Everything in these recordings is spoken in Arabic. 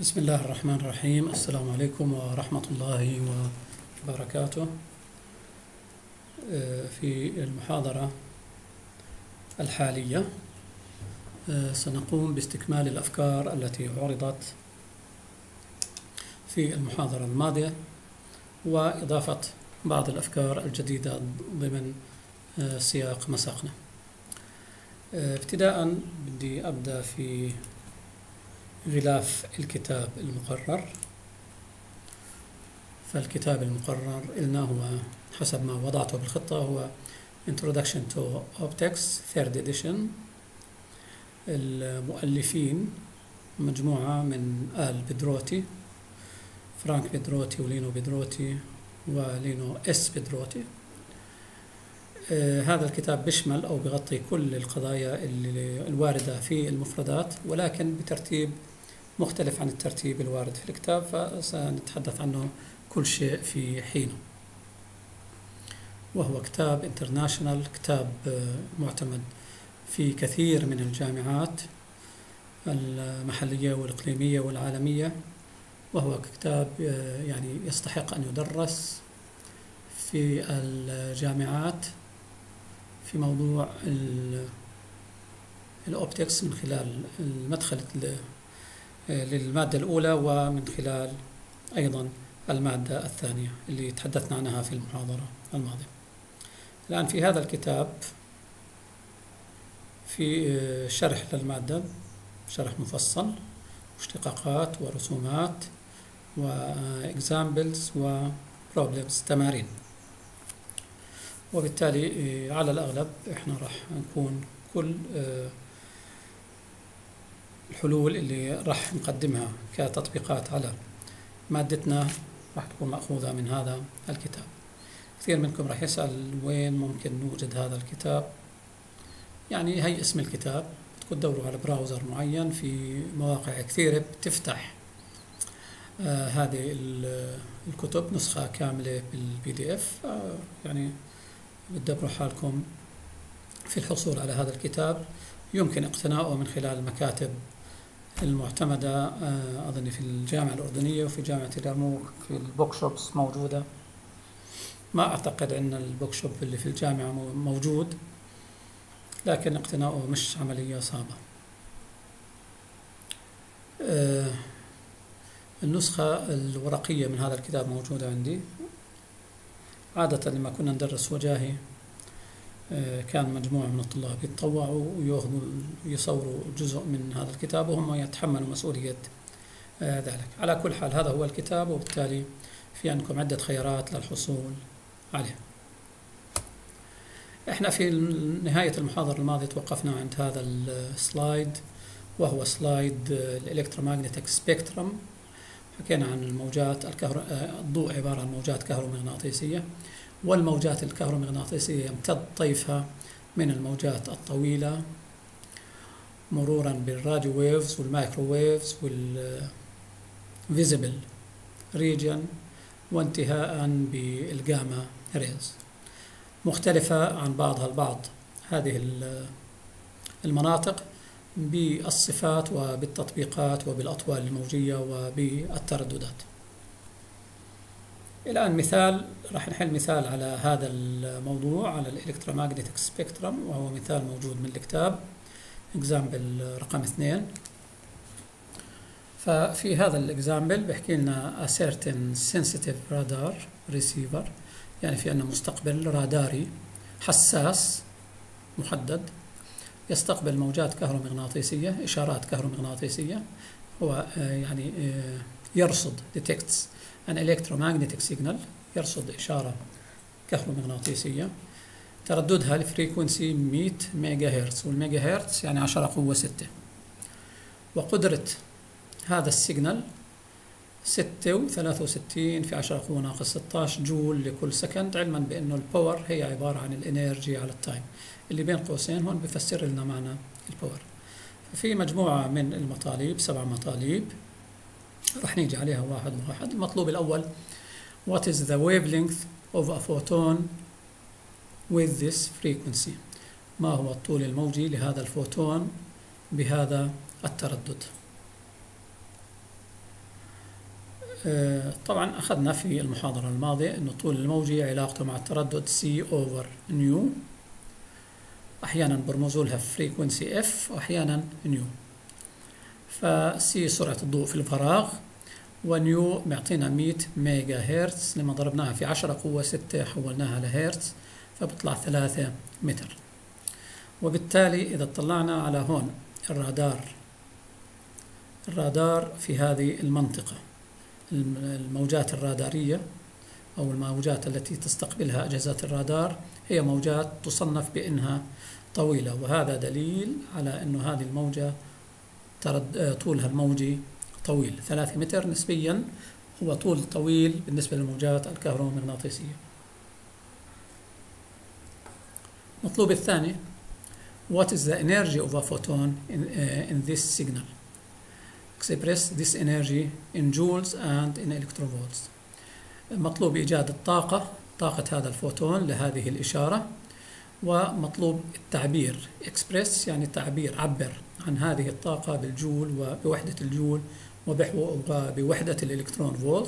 بسم الله الرحمن الرحيم. السلام عليكم ورحمة الله وبركاته. في المحاضرة الحالية سنقوم باستكمال الأفكار التي عرضت في المحاضرة الماضية وإضافة بعض الأفكار الجديدة ضمن سياق مساقنا. ابتداء بدي أبدأ في غلاف الكتاب المقرر. فالكتاب المقرر إلنا هو حسب ما وضعته بالخطة هو Introduction to Optics Third Edition. المؤلفين مجموعة من آل بيدروتي، فرانك بيدروتي ولينو بيدروتي ولينو اس بيدروتي. هذا الكتاب بيشمل أو بيغطي كل القضايا الواردة في المفردات، ولكن بترتيب مختلف عن الترتيب الوارد في الكتاب، فسنتحدث عنه كل شيء في حينه. وهو كتاب انترناشنال، كتاب معتمد في كثير من الجامعات المحلية والإقليمية والعالمية، وهو كتاب يعني يستحق أن يدرس في الجامعات في موضوع الأوبتكس من خلال المدخل للمادة الأولى، ومن خلال أيضا المادة الثانية اللي تحدثنا عنها في المحاضرة الماضية. الآن في هذا الكتاب في شرح للمادة، شرح مفصل، واشتقاقات ورسومات وإكزامبلز وبروبلمز، تمارين. وبالتالي على الأغلب إحنا راح نكون كل الحلول اللي راح نقدمها كتطبيقات على مادتنا راح تكون مأخوذة من هذا الكتاب. كثير منكم راح يسأل وين ممكن نوجد هذا الكتاب. يعني هي اسم الكتاب، بدكم تدوروا على براوزر معين، في مواقع كثيرة بتفتح هذه الكتب نسخة كاملة بالPDF، يعني بتدبروا حالكم في الحصول على هذا الكتاب. يمكن اقتناؤه من خلال المكاتب المعتمدة، أظن في الجامعة الأردنية وفي جامعة اليرموك في البوك شوبس موجودة. ما أعتقد أن البوك شوب اللي في الجامعة موجود، لكن اقتناؤه مش عملية صعبة. النسخة الورقية من هذا الكتاب موجودة عندي. عادة لما كنا ندرس وجاهي كان مجموعة من الطلاب يتطوعوا ويأخذوا يصوروا جزء من هذا الكتاب، وهم يتحملوا مسؤولية ذلك. على كل حال هذا هو الكتاب، وبالتالي في عندكم عدة خيارات للحصول عليه. احنا في نهاية المحاضرة الماضية توقفنا عند هذا السلايد، وهو سلايد الإلكترومagnetic سبيكترم. حكينا عن الموجات الضوء عبارة عن موجات كهرومغناطيسية، والموجات الكهرومغناطيسية يمتد طيفها من الموجات الطويلة مرورا بالراديو ويفز والمايكرو ويفز والفيزيبل ريجن، وانتهاء بالجاما ريز. مختلفة عن بعضها البعض هذه المناطق بالصفات وبالتطبيقات وبالأطوال الموجية وبالترددات. الآن مثال، راح نحل مثال على هذا الموضوع، على الإلكترومagnetic سبيكترم، وهو مثال موجود من الكتاب، example رقم 2. ففي هذا الإكزامبل بيحكي لنا a certain sensitive radar receiver، يعني في أنه مستقبل راداري حساس محدد يستقبل موجات كهرومغناطيسية، إشارات كهرومغناطيسية. هو يعني يرصد detects an electromagnetic signal، يرصد إشارة كهرومغناطيسية ترددها الفريكونسي 100 ميجا هرتز، والميجا هرتز يعني 10 قوة 6. وقدرة هذا السيجنال 6.63 في 10 قوة ناقص 16 جول لكل سكند، علما بأنه الباور هي عبارة عن الانرجي على التايم، اللي بين قوسين هون بفسر لنا معنى الباور. ففي مجموعة من المطالب، 7 مطالب، رح نيجي عليها واحد واحد. المطلوب الأول: What is the wavelength of a photon with this frequency؟ ما هو الطول الموجي لهذا الفوتون بهذا التردد؟ طبعا أخذنا في المحاضرة الماضية أن طول الموجي علاقته مع التردد C over نيو، أحيانا برمزوا لها frequency F وأحيانا نيو. فسي سرعة الضوء في الفراغ، ونيو معطينا 100 ميجا هرتز، لما ضربناها في 10 قوة 6 حولناها لهرتز فبطلع 3 متر. وبالتالي إذا اطلعنا على هون الرادار في هذه المنطقة، الموجات الرادارية أو الموجات التي تستقبلها أجهزة الرادار هي موجات تصنف بأنها طويلة، وهذا دليل على أن هذه الموجة طولها الموجي طويل. 3 متر نسبيا هو طول طويل بالنسبة للموجات الكهرومغناطيسية. المطلوب الثاني: What is the energy of a photon in this signal? Express this energy in joules and in electrovolts. مطلوب إيجاد طاقة هذا الفوتون لهذه الإشارة، ومطلوب التعبير express يعني التعبير، عبر عن هذه الطاقة بالجول وبوحدة الجول وبوحدة الإلكترون فولت.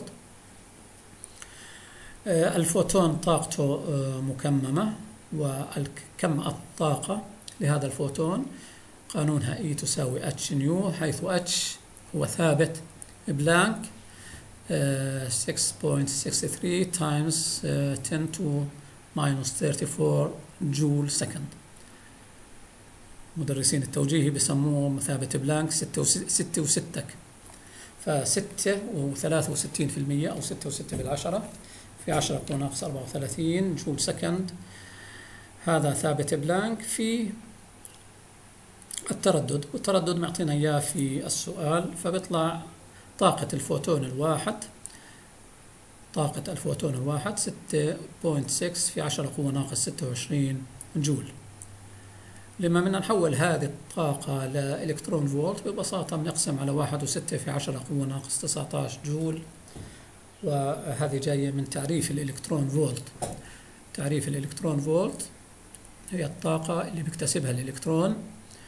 الفوتون طاقته مكممة، وكم الطاقة لهذا الفوتون قانونها E تساوي H نيو، حيث H هو ثابت بلانك 6.63 times 10 to minus 34 جول سكند. مدرسين التوجيهي بسموه مثابة بلانك 6 و6، ف6 و63% أو 6 و6 بالعشرة في 10 قوة ناقص 34 جول سكند. هذا ثابت بلانك في التردد، والتردد معطينا إياه في السؤال، فبيطلع طاقة الفوتون الواحد 6.6 في 10 قوة ناقص 26 جول. لما بدنا نحول هذه الطاقة لإلكترون فولت ببساطة بنقسم على 1.6 في 10 قوة ناقص 19 جول، وهذه جاية من تعريف الإلكترون فولت. تعريف الإلكترون فولت هي الطاقة اللي بيكتسبها الإلكترون،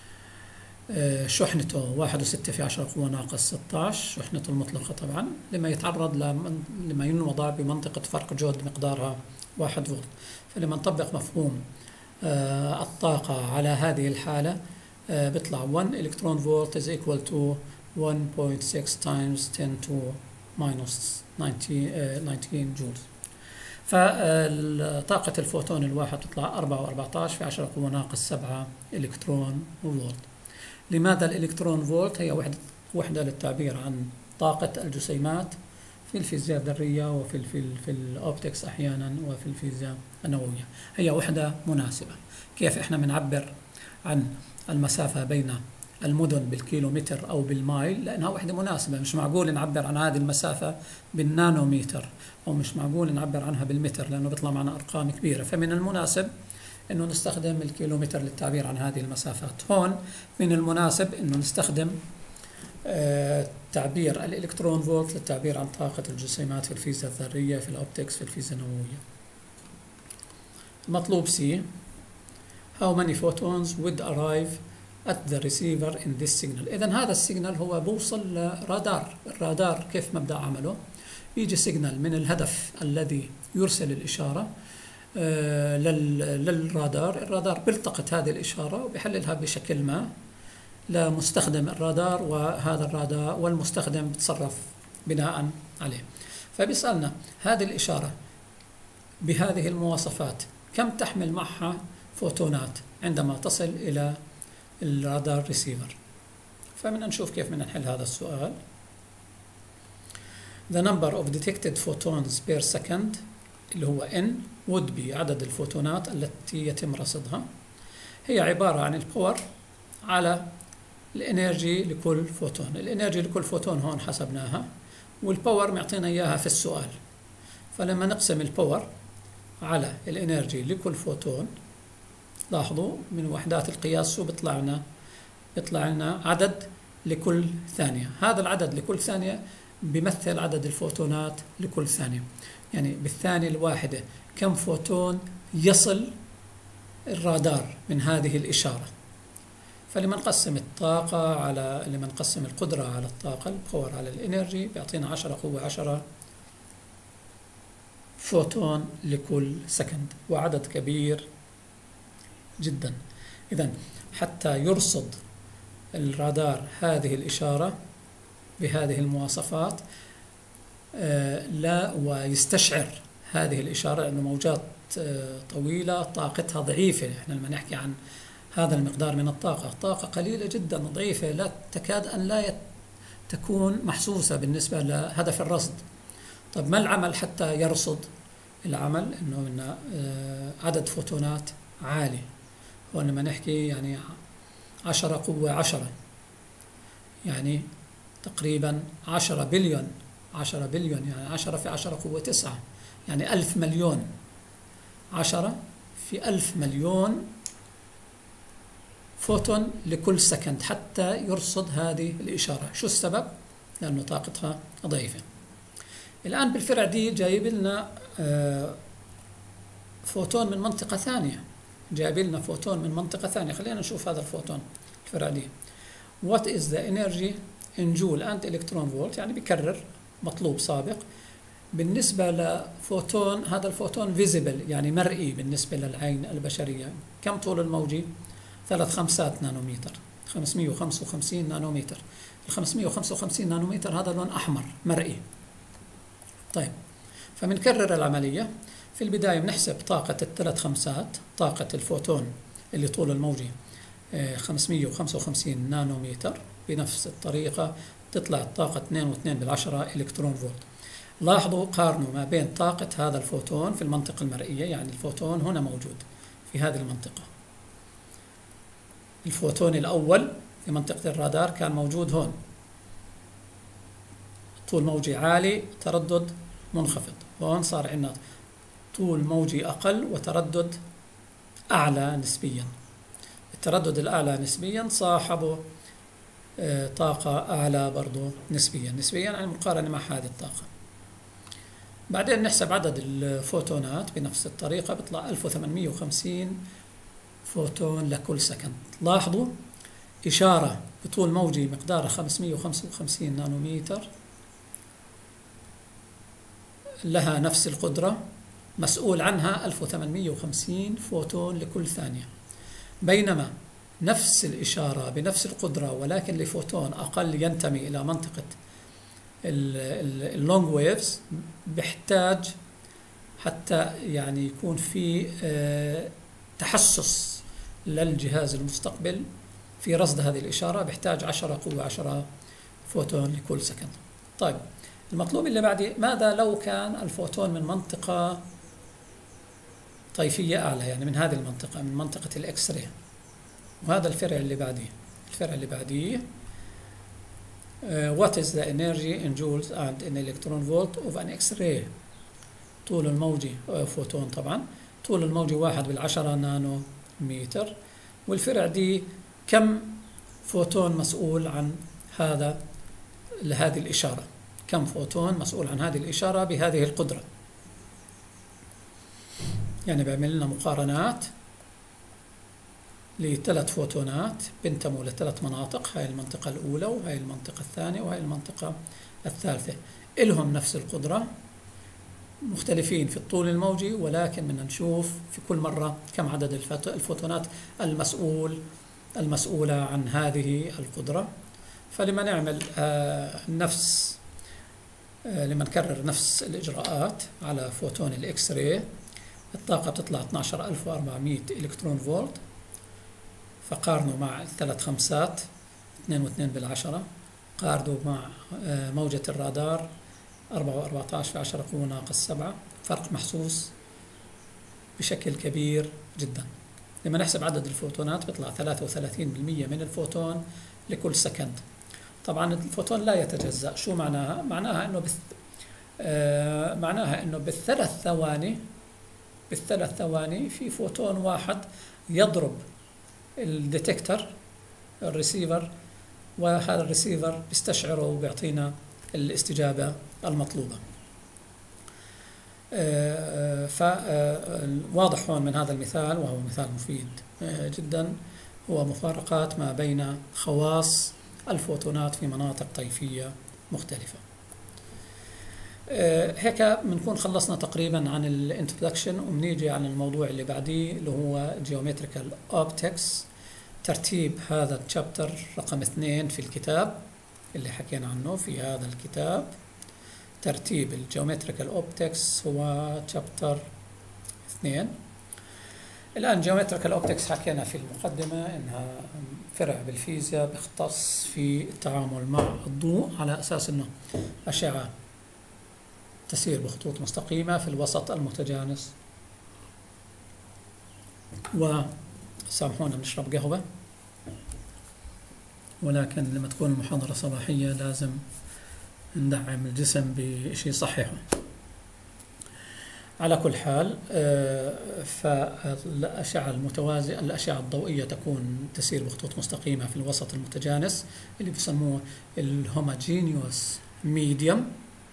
شحنته 1.6 في 10 قوة ناقص 16، شحنته المطلقة طبعا، لما ينوضع بمنطقة فرق جهد مقدارها 1 فولت. فلما نطبق مفهوم الطاقة على هذه الحالة بيطلع 1 إلكترون فولت is equal to 1.6 times 10 to minus 19 جولز. فطاقة الفوتون الواحد تطلع 4.14 في 10 قوة ناقص 7 إلكترون فولت. لماذا الإلكترون فولت؟ هي وحدة للتعبير عن طاقة الجسيمات في الفيزياء الذرية وفي في الأوبتكس أحيانا وفي الفيزياء النووية. هي وحدة مناسبة. كيف إحنا بنعبر عن المسافة بين المدن بالكيلومتر أو بالمايل؟ لأنها وحدة مناسبة. مش معقول نعبر عن هذه المسافة بالنانومتر، أو مش معقول نعبر عنها بالمتر لأنه بيطلع معنا أرقام كبيرة. فمن المناسب إنه نستخدم الكيلومتر للتعبير عن هذه المسافات. هون من المناسب إنه نستخدم تعبير الإلكترون فولت للتعبير عن طاقة الجسيمات في الفيزياء الذرية، في الأوبتكس، في الفيزياء النووية. مطلوب سي: How many photons would arrive at the receiver in this signal؟ إذن هذا السيجنال هو بوصل لرادار. الرادار كيف مبدأ عمله؟ يجي سيجنال من الهدف الذي يرسل الإشارة للرادار. الرادار بيلتقط هذه الإشارة وبيحللها بشكل ما لمستخدم الرادار، وهذا الرادار والمستخدم بتصرف بناء عليه. فبيسألنا هذه الإشارة بهذه المواصفات كم تحمل معها فوتونات عندما تصل إلى الرادار ريسيفر. فبدنا نشوف كيف بدنا نحل هذا السؤال. The number of detected photons per second اللي هو N would be عدد الفوتونات التي يتم رصدها، هي عبارة عن الباور على الانرجي لكل فوتون. الانرجي لكل فوتون هون حسبناها، والباور معطينا اياها في السؤال. فلما نقسم الباور على الانرجي لكل فوتون، لاحظوا من وحدات القياس شو بيطلع لنا عدد لكل ثانية. هذا العدد لكل ثانية بيمثل عدد الفوتونات لكل ثانية، يعني بالثانية الواحدة كم فوتون يصل الرادار من هذه الإشارة. فلما نقسم الطاقة على لما نقسم القدرة على الطاقة الباور على الإنرجي بيعطينا 10 قوة 10 فوتون لكل سكند، وعدد كبير جدا. إذن حتى يرصد الرادار هذه الإشارة بهذه المواصفات لا ويستشعر هذه الإشارة، لأنه موجات طويلة طاقتها ضعيفة. إحنا لما نحكي عن هذا المقدار من الطاقة، طاقة قليلة جدا ضعيفة، لا تكاد أن لا تكون محسوسة بالنسبة لهدف الرصد. طب ما العمل حتى يرصد؟ العمل إنه عدد فوتونات عالي. هون لما نحكي يعني 10 قوة 10، يعني تقريبا 10 بليون يعني 10 في 10 قوة 9، يعني 1000 مليون. 10 في 1000 مليون فوتون لكل سكند حتى يرصد هذه الإشارة. شو السبب؟ لأنه طاقتها ضعيفة. الآن بالفرع دي جايب لنا فوتون من منطقة ثانية، جايب لنا فوتون من منطقة ثانية. خلينا نشوف هذا الفوتون الفرع دي. What is the energy in joule and electron volt؟ يعني بيكرر مطلوب سابق. بالنسبة لفوتون، هذا الفوتون visible يعني مرئي بالنسبة للعين البشرية. كم طول الموجي؟ 3/5 نانومتر، 555 نانومتر. ال 555 نانومتر هذا لون أحمر مرئي. طيب، فبنكرر العملية. في البداية بنحسب طاقة ال3/5، طاقة الفوتون اللي طول الموجي 555 نانومتر. بنفس الطريقة تطلع الطاقة 2.2 إلكترون فولت. لاحظوا، قارنوا ما بين طاقة هذا الفوتون في المنطقة المرئية، يعني الفوتون هنا موجود في هذه المنطقة. الفوتون الأول في منطقة الرادار كان موجود هون، طول موجي عالي تردد منخفض. هون صار عندنا طول موجي أقل وتردد أعلى نسبيا. التردد الأعلى نسبيا صاحبه طاقة أعلى برضو نسبيا يعني مقارنة مع هذه الطاقة. بعدين نحسب عدد الفوتونات بنفس الطريقة، بيطلع 1850 فوتون لكل سكند. لاحظوا، إشارة بطول موجي مقدارها 555 نانومتر لها نفس القدرة، مسؤول عنها 1850 فوتون لكل ثانية. بينما نفس الإشارة بنفس القدرة ولكن لفوتون أقل ينتمي إلى منطقة اللونج ويفز، بيحتاج حتى يعني يكون في تحسس للجهاز المستقبل في رصد هذه الإشارة، بيحتاج 10 قوة 10 فوتون لكل سكند. طيب، المطلوب اللي بعدي، ماذا لو كان الفوتون من منطقة طيفية أعلى، يعني من هذه المنطقة، من منطقة الإكس راي؟ وهذا الفرع اللي بعديه. What is the energy in joules and in electron volt of an X-ray؟ طول الموجي فوتون، طبعا طول الموجي 1/10 نانو متر. والفرع دي كم فوتون مسؤول عن هذه الإشارة؟ كم فوتون مسؤول عن هذه الإشارة بهذه القدرة؟ يعني بيعمل لنا مقارنات ل3 فوتونات بينتموا ل3 مناطق، هاي المنطقة الأولى وهاي المنطقة الثانية وهاي المنطقة الثالثة، إلهم نفس القدرة، مختلفين في الطول الموجي، ولكن بدنا نشوف في كل مرة كم عدد الفوتونات المسؤولة عن هذه القدرة. فلما نعمل لما نكرر نفس الإجراءات على فوتون الإكس راي، الطاقة بتطلع 12400 إلكترون فولت. فقارنوا مع 3/5 2.2 قارنوا مع موجة الرادار 14 في 10 قوة ناقص 7، فرق محسوس بشكل كبير جدا. لما نحسب عدد الفوتونات بيطلع 33% من الفوتون لكل سكند. طبعا الفوتون لا يتجزأ. شو معناها؟ معناها انه بالثلاث ثواني في فوتون واحد يضرب الديتكتر الريسيفر، وهذا الريسيفر بيستشعره وبيعطينا الاستجابة المطلوبة. فواضح هون من هذا المثال، وهو مثال مفيد جدا، هو مفارقات ما بين خواص الفوتونات في مناطق طيفية مختلفة. هيك بنكون خلصنا تقريبا عن الانترودكشن، وبنيجي عن الموضوع اللي بعديه اللي هو Geometrical Optics. ترتيب هذا الشابتر رقم 2 في الكتاب اللي حكينا عنه في هذا الكتاب. ترتيب الجيومتريكال اوبتكس هو شابتر 2. الآن جيومتريكال اوبتكس حكينا في المقدمة إنها فرع بالفيزياء بيختص في التعامل مع الضوء على أساس إنه أشعة تسير بخطوط مستقيمة في الوسط المتجانس. وسامحونا بنشرب قهوة، ولكن لما تكون المحاضرة صباحية لازم ندعم الجسم بشيء صحيحه. على كل حال فالأشعة المتوازية، الأشعة الضوئية تكون تسير بخطوط مستقيمة في الوسط المتجانس اللي بيسموه الهوموجينيوس ميديوم،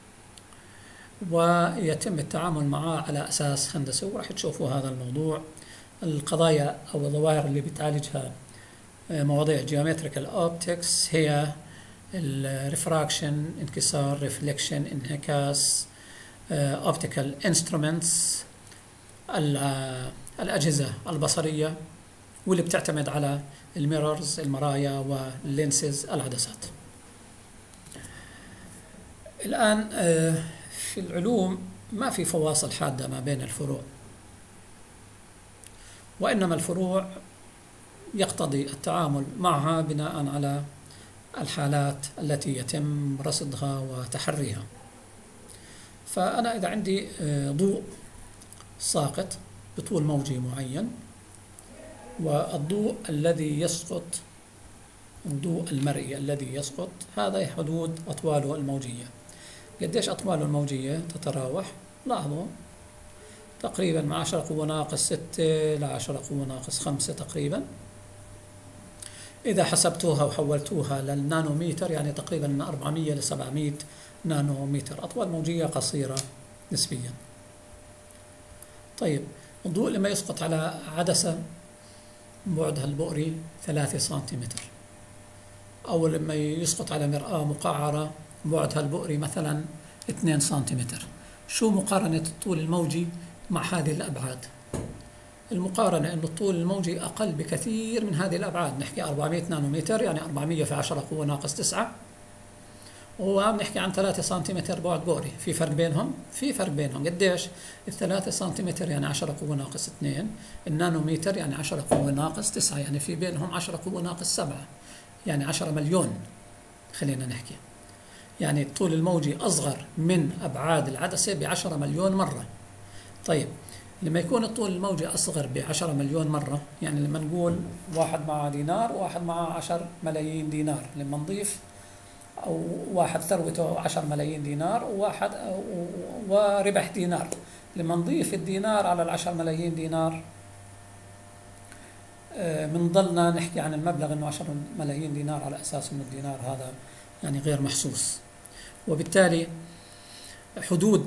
ويتم التعامل معه على أساس هندسي، وراح تشوفوا هذا الموضوع. القضايا أو الظواهر اللي بتعالجها مواضيع جيومتريكال اوبتكس هي الريفراكشن، انكسار، ريفليكشن، انعكاس، اوبتيكال انسترومنتس، الأجهزة البصرية، واللي بتعتمد على الميرورز، المرايا، واللينسز، العدسات. الآن في العلوم ما في فواصل حادة ما بين الفروع، وإنما الفروع يقتضي التعامل معها بناء على الحالات التي يتم رصدها وتحريها. فأنا إذا عندي ضوء ساقط بطول موجي معين، والضوء الذي يسقط، الضوء المرئي الذي يسقط، هذا حدود أطواله الموجية. قديش أطواله الموجية تتراوح؟ لاحظوا تقريبا من 10 قوة ناقص 6 ل 10 قوة ناقص 5 تقريبا. إذا حسبتوها وحولتوها للنانوميتر يعني تقريبا من 400 ل 700 نانومتر، أطوال موجية قصيرة نسبيا. طيب الضوء لما يسقط على عدسة بعدها البؤري 3 سنتيمتر، أو لما يسقط على مرآة مقعرة بعدها البؤري مثلا 2 سنتيمتر، شو مقارنة الطول الموجي مع هذه الأبعاد؟ المقارنة أن الطول الموجي أقل بكثير من هذه الأبعاد. نحكي 400 نانومتر يعني 400 في 10 قوة ناقص 9، وبنحكي عن 3 سنتيمتر بعد بؤري. في فرق بينهم؟ في فرق بينهم. قديش؟ 3 سنتيمتر يعني 10 قوة ناقص 2، النانومتر يعني 10 قوة ناقص 9، يعني في بينهم 10 قوة ناقص 7، يعني 10 مليون خلينا نحكي. يعني الطول الموجي أصغر من أبعاد العدسة ب10 مليون مرة. طيب لما يكون الطول الموجي أصغر ب10 مليون مرة، يعني لما نقول واحد معه دينار وواحد معه 10 ملايين دينار، لما نضيف أو واحد ثروته 10 ملايين دينار وواحد وربح دينار، لما نضيف الدينار على 10 ملايين دينار بنضلنا نحكي عن المبلغ انه 10 ملايين دينار، على اساس انه الدينار هذا يعني غير محسوس. وبالتالي حدود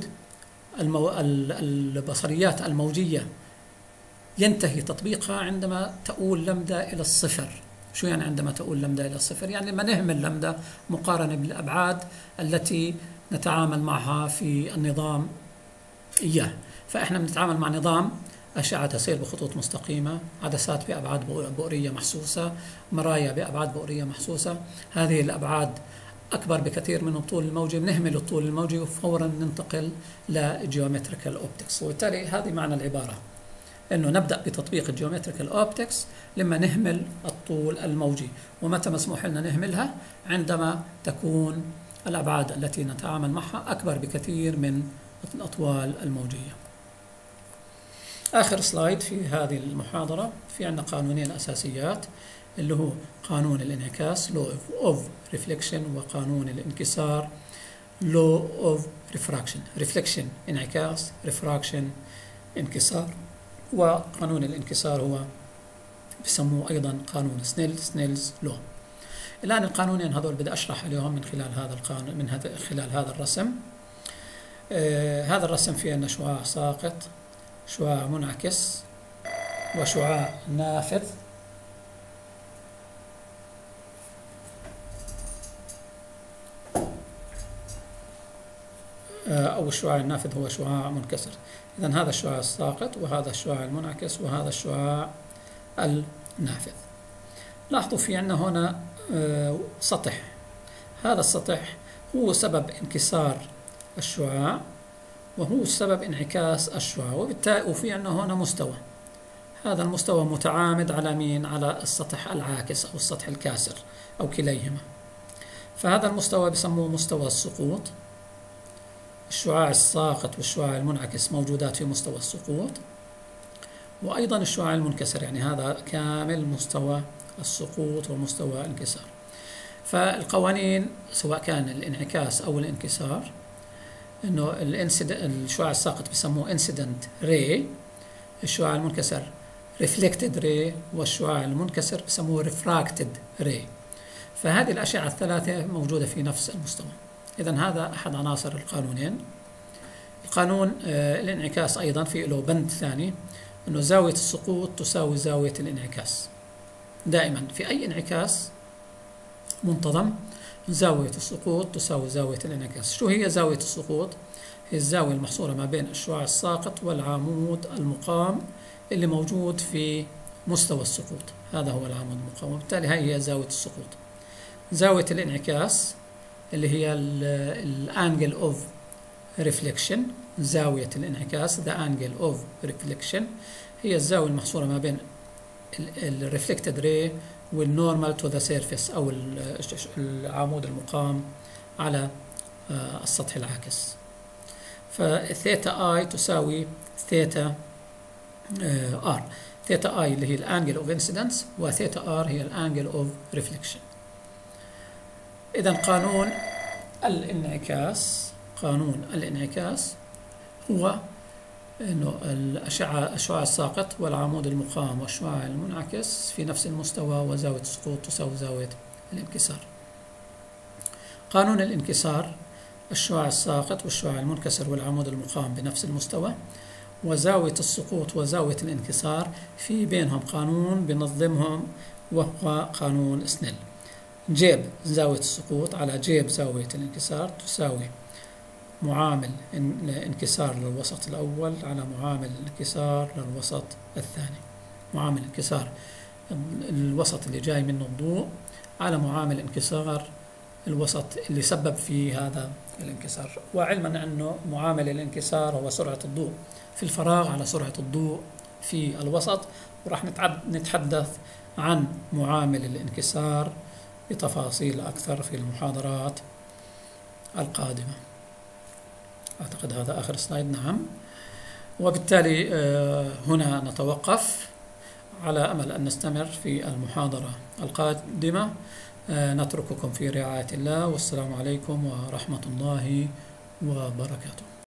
البصريات الموجية ينتهي تطبيقها عندما تؤول لمدة إلى الصفر. شو يعني عندما تؤول لمدة إلى الصفر؟ يعني لما نهمل لمدة مقارنة بالأبعاد التي نتعامل معها في النظام إياه. فإحنا بنتعامل مع نظام أشعة تسير بخطوط مستقيمة، عدسات بأبعاد بؤرية محسوسة، مرايا بأبعاد بؤرية محسوسة. هذه الأبعاد أكبر بكثير من الطول الموجي، بنهمل الطول الموجي وفورا ننتقل لجيومتريكال أوبتكس. وبالتالي هذه معنى العبارة، إنه نبدأ بتطبيق الجيومتريكال أوبتكس لما نهمل الطول الموجي. ومتى مسموح لنا نهملها؟ عندما تكون الأبعاد التي نتعامل معها أكبر بكثير من الأطوال الموجية. آخر سلايد في هذه المحاضرة، في عندنا قانونين أساسيات، اللي هو قانون الانعكاس law of reflection، وقانون الانكسار law of refraction. reflection انعكاس، refraction انكسار. وقانون الانكسار هو بسموه أيضا قانون سنيلز لو. الآن القانونين هذول بدي أشرح عليهم من خلال هذا القانون، من خلال هذا الرسم. هذا الرسم فيه أن شعاع ساقط، شعاع منعكس، وشعاع نافذ. أو الشعاع النافذ هو شعاع منكسر. إذن هذا الشعاع الساقط وهذا الشعاع المنعكس وهذا الشعاع النافذ. لاحظوا في عندنا هنا سطح، هذا السطح هو سبب انكسار الشعاع وهو سبب انعكاس الشعاع، وبالتالي وفي عندنا هنا مستوى، هذا المستوى متعامد على مين؟ على السطح العاكس أو السطح الكاسر أو كليهما. فهذا المستوى بسموه مستوى السقوط. الشعاع الساقط والشعاع المنعكس موجودات في مستوى السقوط، وأيضا الشعاع المنكسر، يعني هذا كامل مستوى السقوط ومستوى الانكسار. فالقوانين سواء كان الانعكاس أو الانكسار، إنه الشعاع الساقط بسموه incident ray، الشعاع المنكسر reflected ray، والشعاع المنكسر بسموه refracted ray. فهذه الأشعة الثلاثة موجودة في نفس المستوى. إذن هذا أحد عناصر القانونين. القانون الانعكاس أيضا في له بند ثاني، أنه زاوية السقوط تساوي زاوية الانعكاس. دائما في أي انعكاس منتظم زاوية السقوط تساوي زاوية الانعكاس. شو هي زاوية السقوط؟ هي الزاوية المحصورة ما بين الشعاع الساقط والعمود المقام اللي موجود في مستوى السقوط، هذا هو العمود المقام، وبالتالي هي زاوية السقوط. زاوية الانعكاس اللي هي الانجل اوف ريفليكشن، زاوية الانعكاس the angle of reflection هي الزاوية المحصورة ما بين الريفلكتد راي والنورمال تو ذا سيرفيس أو العمود المقام على السطح العاكس. فثيتا اي تساوي ثيتا ار، ثيتا اي اللي هي الانجل اوف انسيدنس وثيتا ار هي الانجل اوف ريفليكشن. إذا قانون الانعكاس هو إنه الشعاع الساقط والعمود المقام والشعاع المنعكس في نفس المستوى وزاوية السقوط تساوي زاوية الانكسار. قانون الانكسار الشعاع الساقط والشعاع المنكسر والعمود المقام بنفس المستوى، وزاوية السقوط وزاوية الانكسار في بينهم قانون بنظمهم وهو قانون سنيل. جيب زاوية السقوط على جيب زاوية الانكسار تساوي معامل انكسار للوسط الأول على معامل انكسار للوسط الثاني، معامل انكسار الوسط اللي جاي منه الضوء على معامل انكسار الوسط اللي سبب في هذا الانكسار. وعلما أنه معامل الانكسار هو سرعة الضوء في الفراغ على سرعة الضوء في الوسط، وراح نتحدث عن معامل الانكسار بتفاصيل أكثر في المحاضرات القادمة. أعتقد هذا آخر سلايد. نعم، وبالتالي هنا نتوقف على أمل أن نستمر في المحاضرة القادمة. نترككم في رعاية الله، والسلام عليكم ورحمة الله وبركاته.